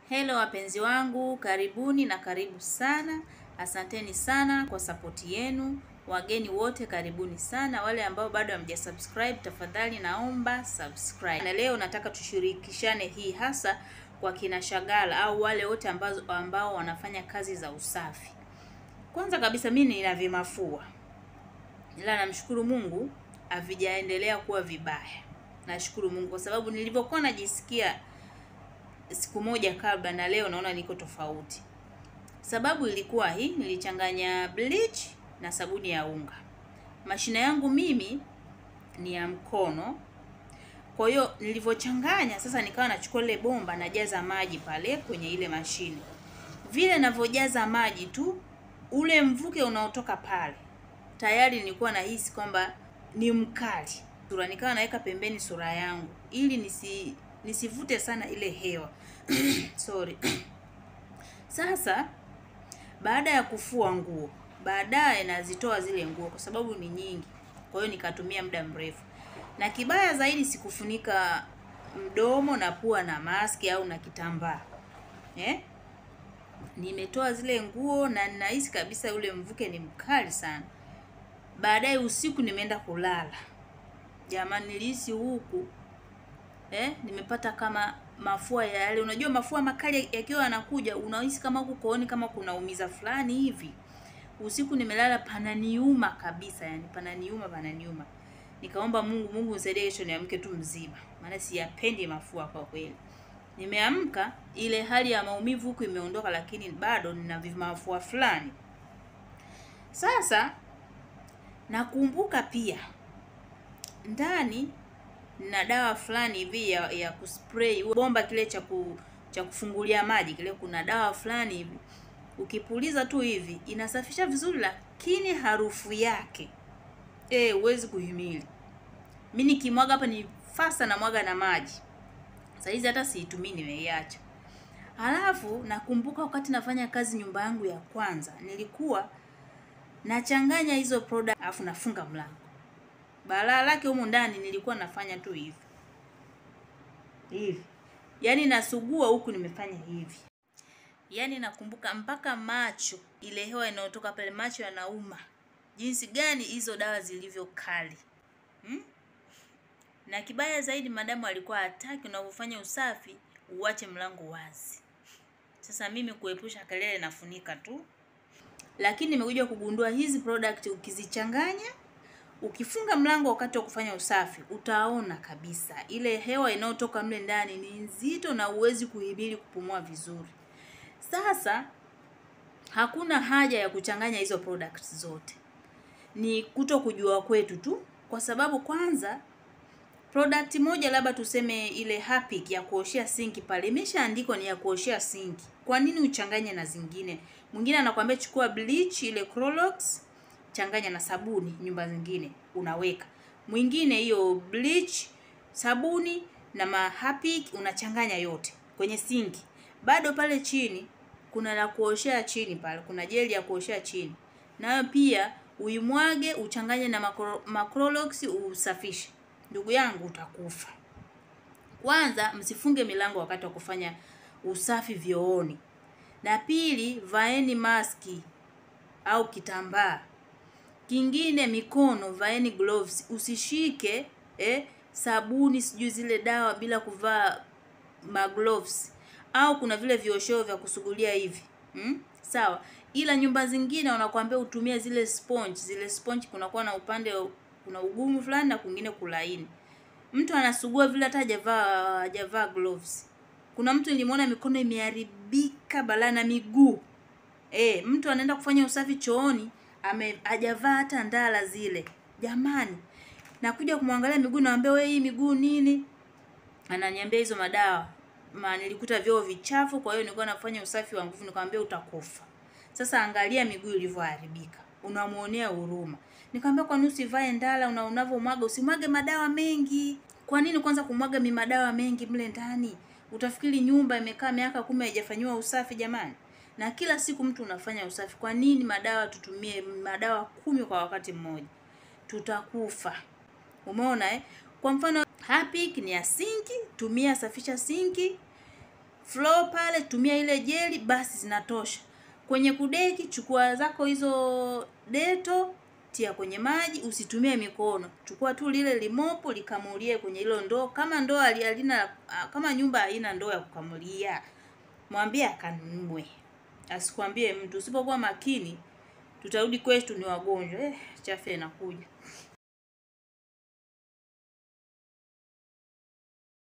Hello wapenzi wangu, karibuni na karibu sana. Asanteni sana kwa sapoti yenu. Wageni wote karibuni sana. Wale ambao bado hamjasubscribe, tafadhali naomba subscribe. Na leo nataka tushirikishane hii hasa kwa kina shagala au wale wote ambao wanafanya kazi za usafi. Kwanza kabisa mimi nina vimafua. Ila namshukuru Mungu havijaendelea kuwa vibaya. Nashukuru Mungu kwa sababu nilivyokuwa najisikia siku moja kabla na leo naona niko tofauti. Sababu ilikuwa hii, nilichanganya bleach na sabuni ya unga. Mashine yangu mimi ni ya mkono. Kwa hiyo nilivyochanganya sasa nikawa nachukua ile bomba najaza maji pale kwenye ile mashine. Vile ninavyojaza maji tu ule mvuke unaotoka pale, tayari nilikuwa nahisi kwamba ni mkali. Sura nikawa naweka pembeni sura yangu ili nisivute sana ile hewa. Sorry. Sasa baada ya kufua nguo, baadaye nazitoa zile nguo kwa sababu ni nyingi. Kwa hiyo nikatumia muda mrefu. Na kibaya zaidi sikufunika mdomo na pua na maski au na kitambaa. Nimetoa zile nguo na ninahisi kabisa ule mvuke ni mkali sana. Baadaye usiku nimeenda kulala. Jamani nilihisi huku nimepata kama mafua ya yale. Unajua mafua makali yakiwa yanakuja unahisi kama huko kooni kama kuna umiza fulani hivi. Usiku nimelala pananiuma kabisa, yani pananiuma. Nikaomba Mungu nisaidie kesho niamke tu mzima. Maana siyapendi mafua kwa kweli. Nimeamka ile hali ya maumivu huku imeondoka lakini bado nina mafua fulani. Sasa nakumbuka pia ndani na dawa fulani hivi ya kuspray bomba kile cha kufungulia maji kile, kuna dawa fulani hivi ukipuliza tu hivi inasafisha vizuri, lakini harufu yake huwezi kuhimili. Mimi nikimwaga hapa ni fasa na mwaga na maji. Sasa hizi hata siitumii, nimeiacha. Halafu nakumbuka wakati nafanya kazi nyumba yangu ya kwanza nilikuwa nachanganya hizo product alafu nafunga mlango. Balaa lake humu ndani nilikuwa nafanya tu hivi. Yaani nasugua huku nimefanya hivi. Yaani nakumbuka mpaka macho, ile hewa inayotoka pale macho yanauma. Jinsi gani hizo dawa zilivyo kali. Na kibaya zaidi madamu alikuwa hataki unapofanya usafi uache mlango wazi. Sasa mimi kuepusha kelele nafunika tu. Lakini nimekuja kugundua hizi product ukizichanganya, ukifunga mlango wakati wa kufanya usafi, utaona kabisa ile hewa inayotoka mle ndani ni nzito na uwezi kuhimili kupumua vizuri. Sasa hakuna haja ya kuchanganya hizo products zote. Ni kutokujua kwetu tu, kwa sababu kwanza product moja labda tuseme ile Harpic ya kuoshea sinki pale imeshaandikwa ni ya kuoshea sinki. Kwa nini uchanganye na zingine? Mwingine anakuambia chukua bleach ile Clorox changanya na sabuni, nyumba zingine unaweka. Mwingine hiyo bleach, sabuni na Harpic unachanganya yote kwenye sinki. Bado pale chini kuna la kuoshea chini pale, kuna jeli ya kuoshea chini. Nayo pia uimwage uchanganye na Clorox usafishe. Ndugu yangu utakufa. Kwanza msifunge milango wakati wa kufanya usafi vyooni. Na pili vaeni maski au kitambaa. Kingine mikono vaeni gloves. Usishike sabuni sijui zile dawa bila kuvaa gloves. Au kuna vile viosheo vya kusugulia hivi. Sawa. Ila nyumba zingine wanakuambia utumie zile sponge. Zile sponge kunakuwa na upande kuna ugumu fulani na kwingine kulaini. Mtu anasugua vile hata hajavaa gloves. Kuna mtu nilimuona mikono imeharibika balaa na miguu. Mtu anaenda kufanya usafi chooni hajavaa hata ndala zile. Jamani, nakuja kumwangalia miguu naambia wewe hii miguu nini? Ananiambia hizo madawa. Nilikuta vyoo vichafu kwa hiyo nilikuwa nafanya usafi wa nguvu, nikamwambia utakufa. Sasa angalia miguu ilivyoharibika. Unamuonea huruma. Nikamwambia kwa nini usivae ndala unavomwaga usimwage madawa mengi. Kwa nini kwanza kumwaga madawa mengi mle ndani? Utafikiri nyumba imekaa miaka 10 haijafanywa usafi jamani. Na kila siku mtu unafanya usafi. Kwa nini madawa tutumie madawa 10 kwa wakati mmoja? Tutakufa. Umeona Kwa mfano Harpic ni ya sinki, tumia safisha sinki. floor pale, tumia ile jeli basi zinatosha. Kwenye kudeki chukua zako hizo deto, tia kwenye maji, usitumie mikono. Chukua tu lile limopo likamulie kwenye hilo ndoo. Kama ndoo alina, kama nyumba haina ndoo ya kukamulia, mwambie akanunue. Asikwambie mtu. Usipokuwa makini tutarudi kwetu ni wagonjwa. Chafe inakuja.